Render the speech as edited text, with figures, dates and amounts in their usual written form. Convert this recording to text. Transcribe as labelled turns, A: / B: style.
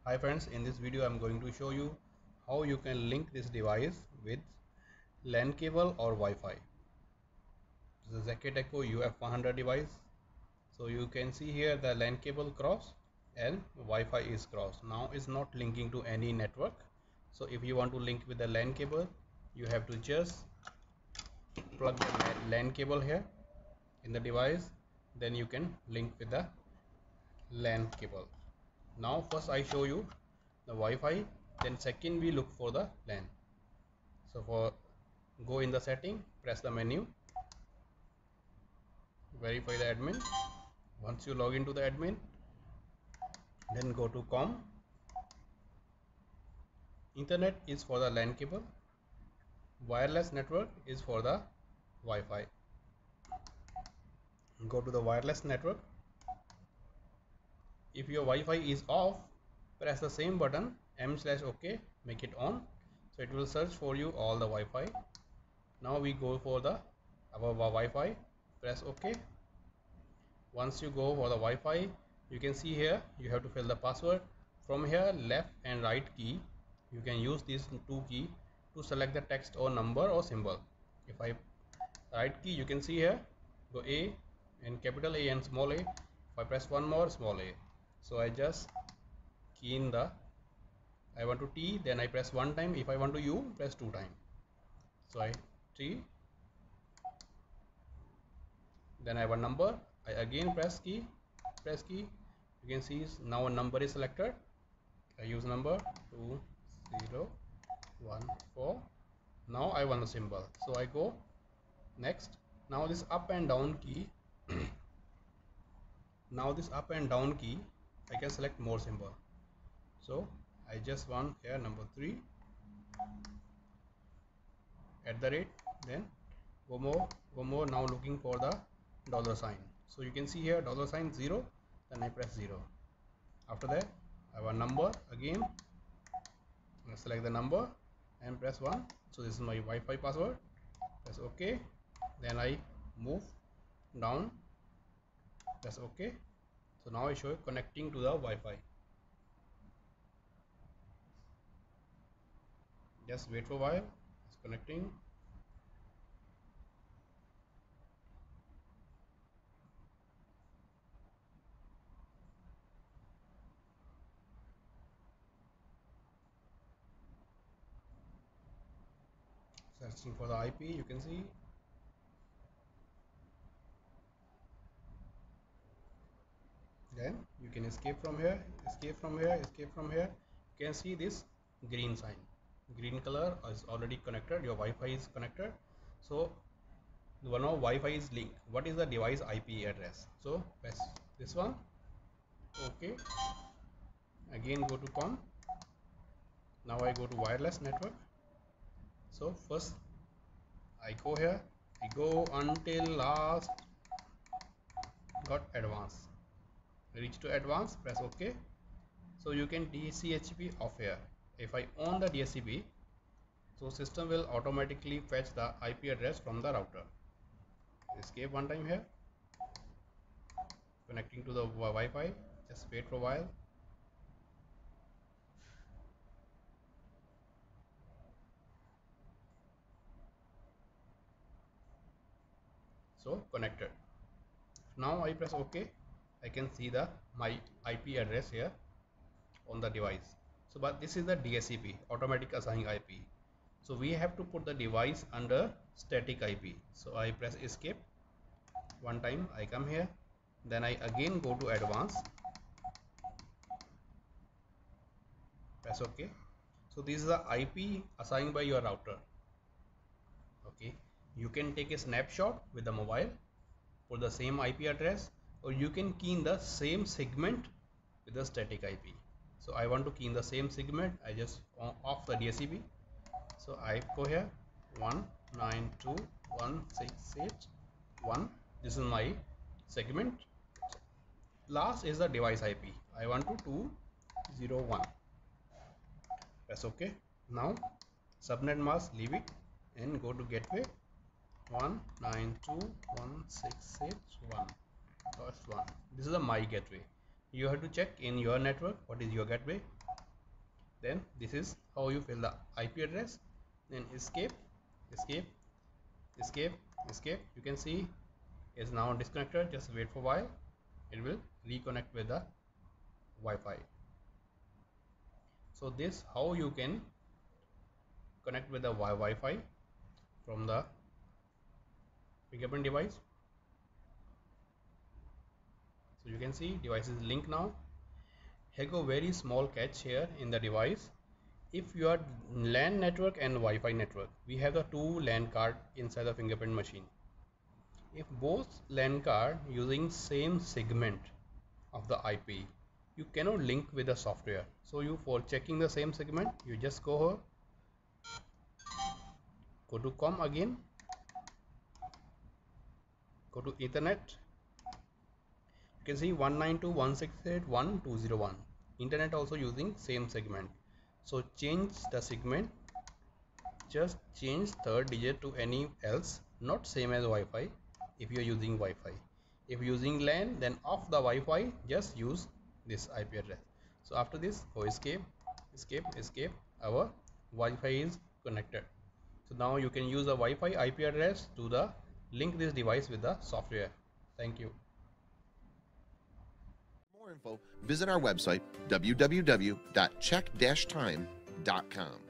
A: Hi friends, in this video I am going to show you how you can link this device with LAN cable or Wi-Fi. This is ZK Techco UF100 device. So you can see here the LAN cable cross and Wi-Fi is cross. Now it's not linking to any network. So if you want to link with the LAN cable, you have to just plug the LAN cable here in the device. Then you can link with the LAN cable. Now first I show you the Wi-Fi, then second we look for the LAN. So for go in the setting, press the menu, verify the admin. Once you log into the admin, then go to COM. Internet is for the LAN cable, wireless network is for the Wi-Fi. Go to the wireless network. If your Wi-Fi is off, press the same button M/OK, make it on, so it will search for you all the Wi-Fi. Now we go for the our Wi-Fi, press OK. Once you go for the Wi-Fi, you can see here you have to fill the password. From here, left and right key, you can use these two keys to select the text or number or symbol. If I right key, you can see here go A and capital A and small a. If I press one more, small a. So I just key in the I want to T, then I press one time. If I want to U, press two times. So I T, then I have a number. I again press key. You can see now a number is selected. I use number 2014. Now I want the symbol, so I go next. Now this up and down key now this up and down key I can select more symbol, so I just want here number 3 @ then go more. Now looking for the $sign. So you can see here $0, then I press 0. After that I have a number again. I select the number and press 1. So this is my Wi-Fi password. Press OK. Then I move down, press OK. So now I show connecting to the Wi-Fi. Just wait for a while. It's connecting. Searching for the IP, you can see. Then you can escape from here. You can see this green sign, green color is already connected. Your Wi-Fi is connected. So now Wi-Fi is linked. What is the device IP address? So press this one. Okay. Again go to COM. Now I go to wireless network. So first I go here. I go until last got advanced. Reach to advanced, press OK. So you can DHCP off here. If I on the DHCP, so system will automatically fetch the IP address from the router. Escape one time here. Connecting to the Wi-Fi. Just wait for a while. So connected. Now I press OK. I can see the my IP address here on the device. So but this is the DHCP, automatic assigning IP. So we have to put the device under static IP. So I press escape one time. I come here, then I again go to advanced, press OK. So this is the IP assigned by your router. Okay, you can take a snapshot with the mobile for the same IP address, or you can key in the same segment with the static IP. So I want to key in the same segment. I just off the DHCP. So I go here 192.168.1. This is my segment. Last is the device IP. I want to 201. Press OK. Now subnet mask, leave it and go to gateway 192.168.1. This is the my gateway. you have to check in your network what is your gateway. Then this is how you fill the IP address. Then escape, escape, escape, escape. You can see it's now disconnected. Just wait for a while, it will reconnect with the Wi-Fi. So this how you can connect with the Wi-Fi from the fingerprint device. So you can see device is linked now. Here go very small catch here in the device. If you are LAN network and Wi-Fi network, we have the two LAN card inside the fingerprint machine. If both LAN card using same segment of the IP, you cannot link with the software. So you, for checking the same segment, you just go here, go to COM again, go to Ethernet. You can see 192.168.1.201. Internet also using same segment. So change the segment, just change third digit to any else, not same as Wi-Fi if you are using Wi-Fi. If using LAN, then off the Wi-Fi, just use this IP address. So after this, go escape, escape, escape. Our Wi-Fi is connected. So now you can use a Wi-Fi IP address to the link this device with the software. Thank you.
B: For more info, visit our website www.check-time.com.